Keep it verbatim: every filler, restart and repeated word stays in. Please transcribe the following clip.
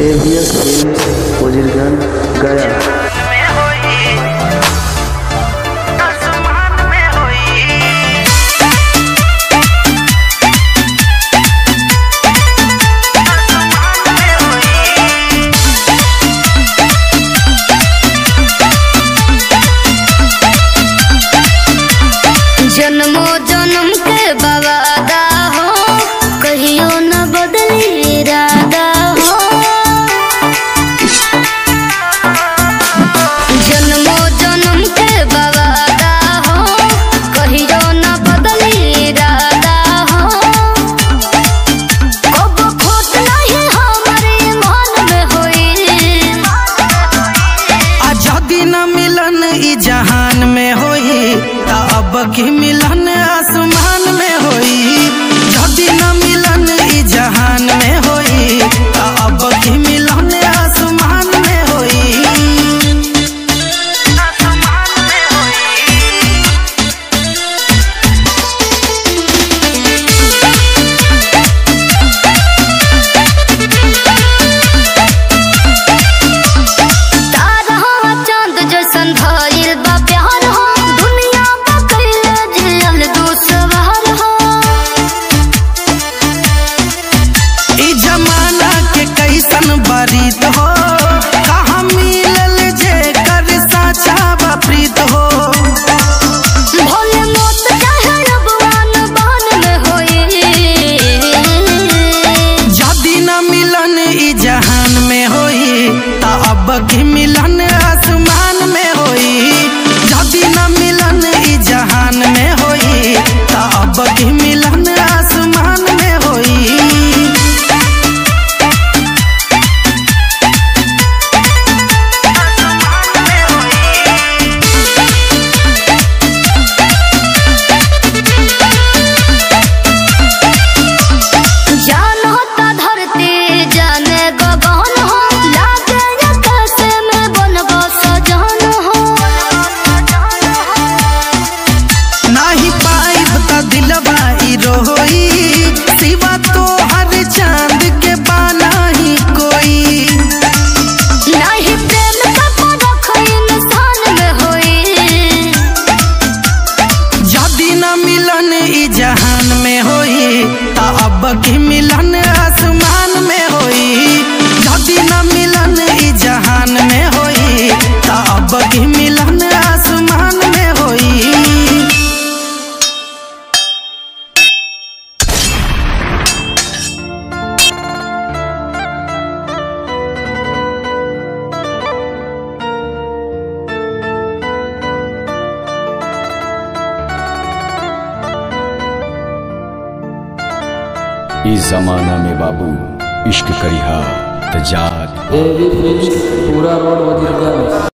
ABS films Wazirganj गया। जन्मो जन्म के वादा हो, कहियो न बदली इरादा हो। जन्मो जन्म के वादा हो, कहियो न बदली इरादा हो। कब खोट नहीं हमारे मन में होई, आजादी न मिलन ई जहान में होई, अब की मिलन आसमान में होई। जदी न मिलन ई जहान में होई, अब की मिलन आसमान में होई। आसमान में होई। तारा चांद जैसन भइल बा प्यार हो, बारीत हो कहाँ मिलल जे कर साचा बाप्रीत हो। भोले मौत चाहे रबवान बान में होई, जदी न मिलन ई जहान में होई, ता अब की मिलन आसमान में होई। जदी न मिलन ई जहान में होई, ता अब की मिलन आसमान में होई। सिवा तो हर चांद के बाना ही कोई, नहीं प्रेम का परख इंसान में होई। जदी न मिलन ई जहान में होई, ता अब की मिलन आसमान में होई। जदी न मिलन ई जहान में होई, ता अब की मिलन आसमान में होई। इस जमाना में बाबू इश्क करिहा तजात पूरा रोड वजीरगंज।